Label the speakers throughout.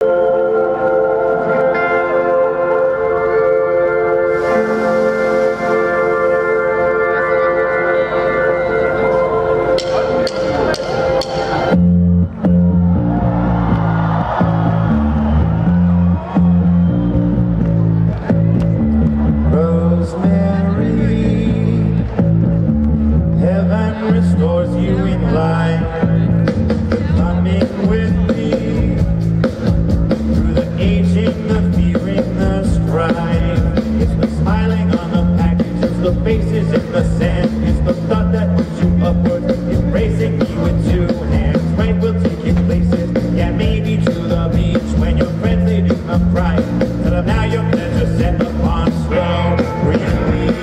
Speaker 1: Restores you in life, coming with me through the aging, the fearing, the strife. It's the smiling on the package, it's the faces in the sand, it's the thought that moves you upward, embracing me with two hands. Right, we'll take you places, yeah, maybe to the beach when your friends they do come crying. Tell them now your pleasure set upon slow release.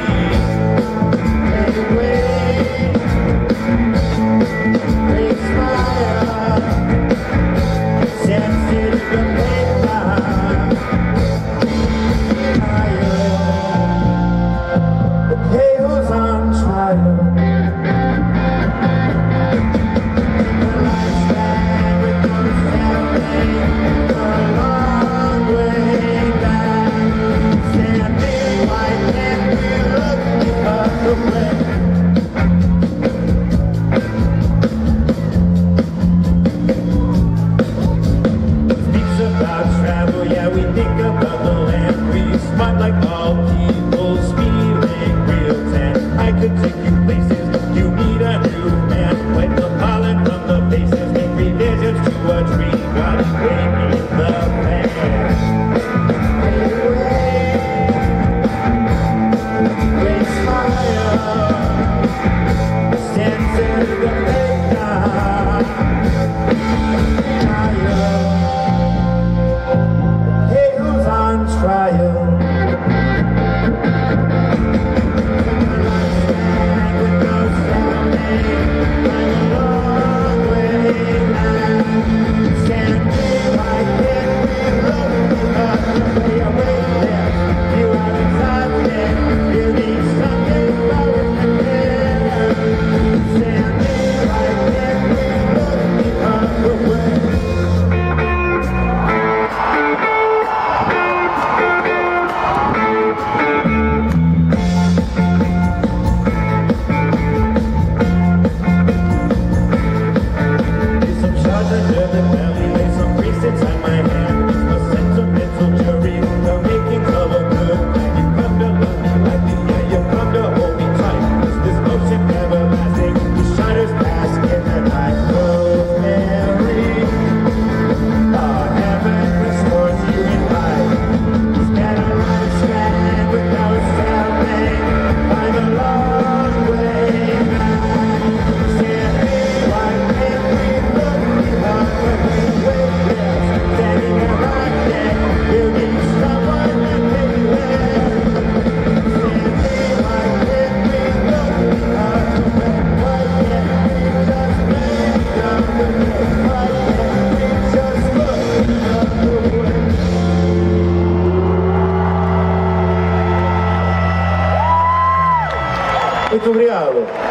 Speaker 2: Muito obrigado.